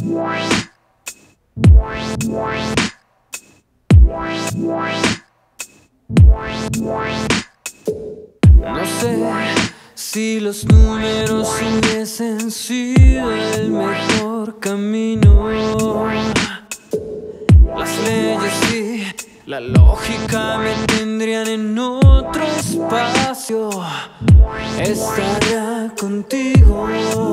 No sé si los números hubiesen sido el mejor camino. Las leyes y la lógica me tendrían en otro espacio. Estaría contigo.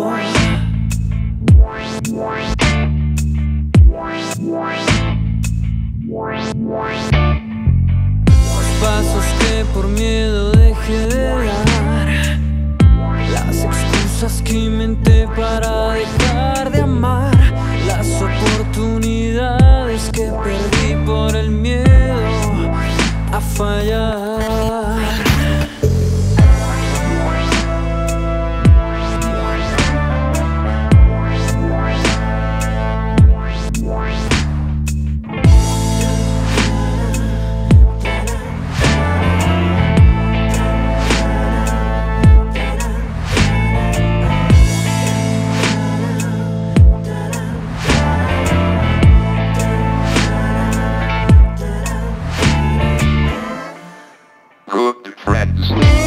Los pasos que por miedo dejé de dar, las excusas que inventé para dejar de amar, las oportunidades que perdí por el miedo a fallar. Good friends.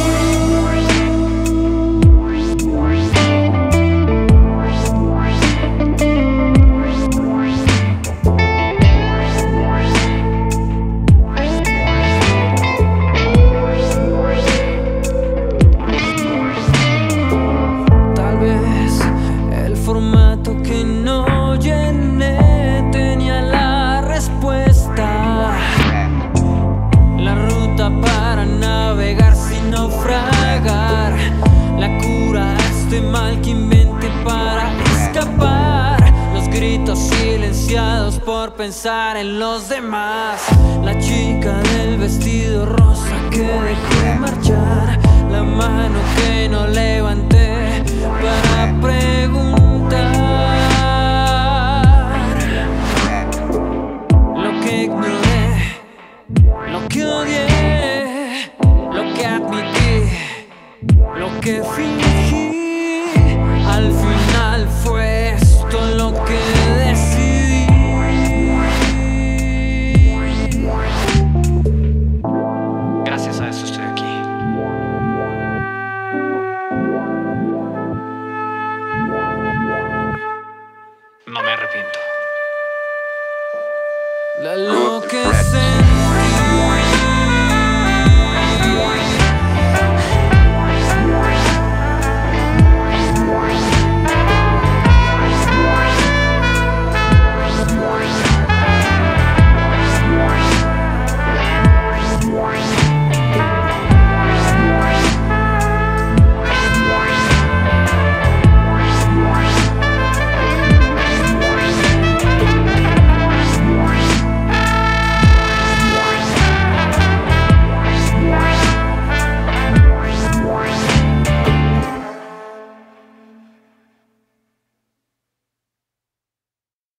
Tal vez el formato que no llené tenía la respuesta, la ruta para navegar sin naufragar, la cura a este mal que inventé para escapar, los gritos silenciados por pensar en los demás, la chica del vestido rosa que dejé marchar, la mano que no levanté para preguntar, lo que ignoré, lo que odié, lo que admití, lo que fingí, al final fue esto lo que decidí. Gracias a eso estoy aquí. No me arrepiento. La enloquecen